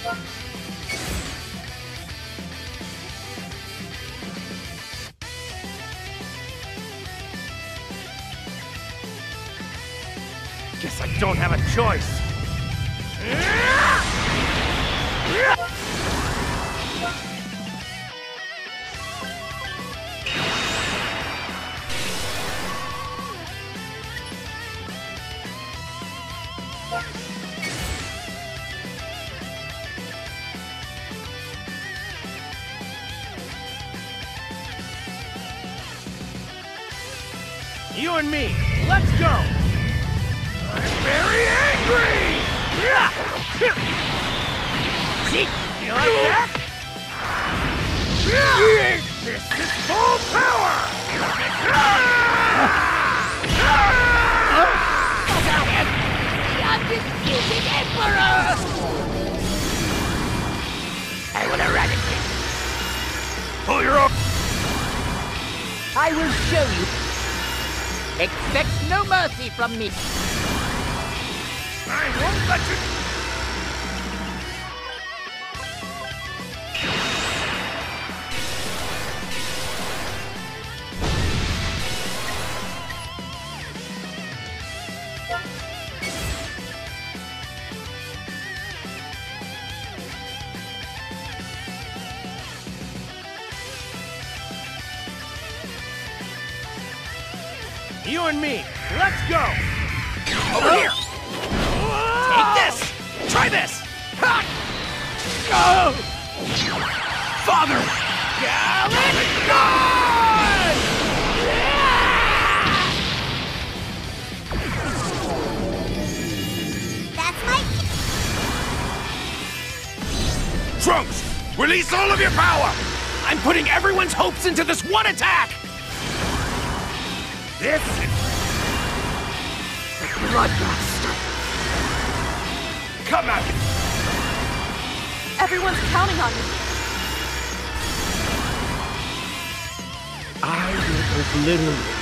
Guess I don't have a choice. You and me, let's go! I'm very angry! See? You like that? This is full power! The undisputed Emperor! I will eradicate. Pull your own. I will show you. Expect no mercy from me. I won't let you. You and me, let's go! Over here! Take this! Try this! Ha! Go! Father! Gallic God! That's my... Trunks! Release all of your power! I'm putting everyone's hopes into this one attack! This is... the Bloodmaster! Come out! Everyone's counting on me. I will obliterate